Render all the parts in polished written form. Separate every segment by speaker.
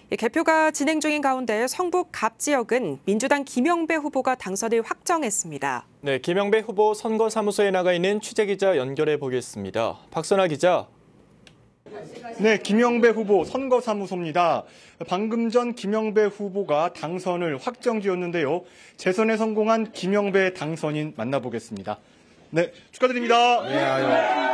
Speaker 1: 개표가 진행 중인 가운데 성북 갑 지역은 민주당 김영배 후보가 당선을 확정했습니다.
Speaker 2: 네, 김영배 후보 선거사무소에 나가 있는 취재기자 연결해 보겠습니다. 박선아 기자.
Speaker 3: 네, 김영배 후보 선거사무소입니다. 방금 전 김영배 후보가 당선을 확정지었는데요. 재선에 성공한 김영배 당선인 만나보겠습니다. 네, 축하드립니다. 네,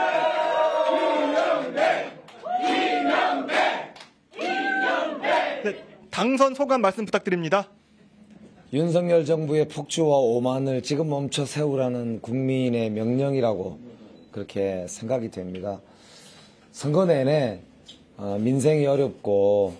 Speaker 3: 네, 당선 소감 말씀 부탁드립니다.
Speaker 4: 윤석열 정부의 폭주와 오만을 지금 멈춰 세우라는 국민의 명령이라고 그렇게 생각이 됩니다. 선거 내내 민생이 어렵고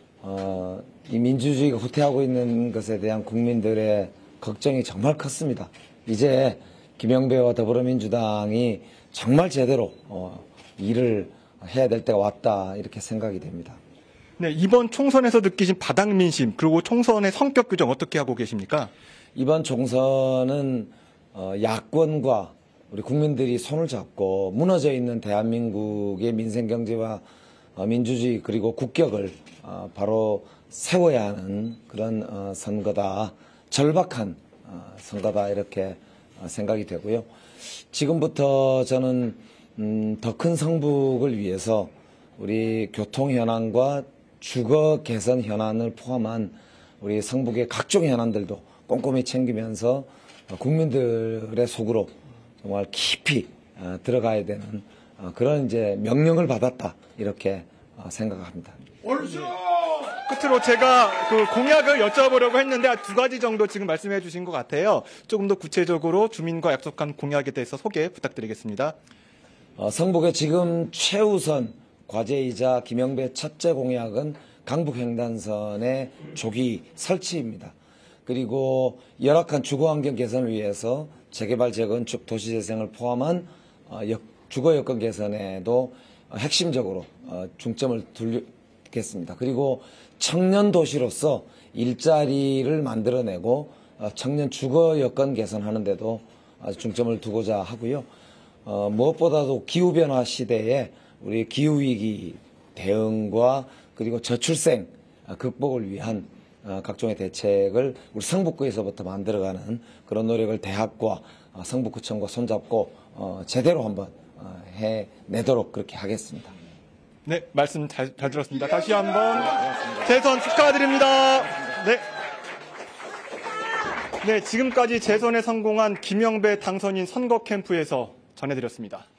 Speaker 4: 이 민주주의가 후퇴하고 있는 것에 대한 국민들의 걱정이 정말 컸습니다. 이제 김영배와 더불어민주당이 정말 제대로 일을 해야 될 때가 왔다 이렇게 생각이 됩니다.
Speaker 3: 네, 이번 총선에서 느끼신 바닥 민심 그리고 총선의 성격 규정 어떻게 하고 계십니까?
Speaker 4: 이번 총선은 야권과 우리 국민들이 손을 잡고 무너져 있는 대한민국의 민생 경제와 민주주의 그리고 국격을 바로 세워야 하는 그런 선거다. 절박한 선거다 이렇게 생각이 되고요. 지금부터 저는 더 큰 성북을 위해서 우리 교통 현안과 주거 개선 현안을 포함한 우리 성북의 각종 현안들도 꼼꼼히 챙기면서 국민들의 속으로 정말 깊이 들어가야 되는 그런 이제 명령을 받았다 이렇게 생각합니다.
Speaker 3: 끝으로 제가 그 공약을 여쭤보려고 했는데 두 가지 정도 지금 말씀해 주신 것 같아요. 조금 더 구체적으로 주민과 약속한 공약에 대해서 소개 부탁드리겠습니다.
Speaker 4: 성북의 지금 최우선 과제이자 김영배 첫째 공약은 강북횡단선의 조기 설치입니다. 그리고 열악한 주거환경 개선을 위해서 재개발, 재건축, 도시재생을 포함한 주거 여건 개선에도 핵심적으로 중점을 두겠습니다. 그리고 청년 도시로서 일자리를 만들어내고 청년 주거 여건 개선하는 데도 중점을 두고자 하고요. 무엇보다도 기후변화 시대에 우리 기후위기 대응과 그리고 저출생 극복을 위한 각종의 대책을 우리 성북구에서부터 만들어가는 그런 노력을 대학과 성북구청과 손잡고 제대로 한번 해내도록 그렇게 하겠습니다.
Speaker 3: 네, 말씀 잘 들었습니다. 다시 한번 재선 축하드립니다. 네. 네, 지금까지 재선에 성공한 김영배 당선인 선거 캠프에서 전해드렸습니다.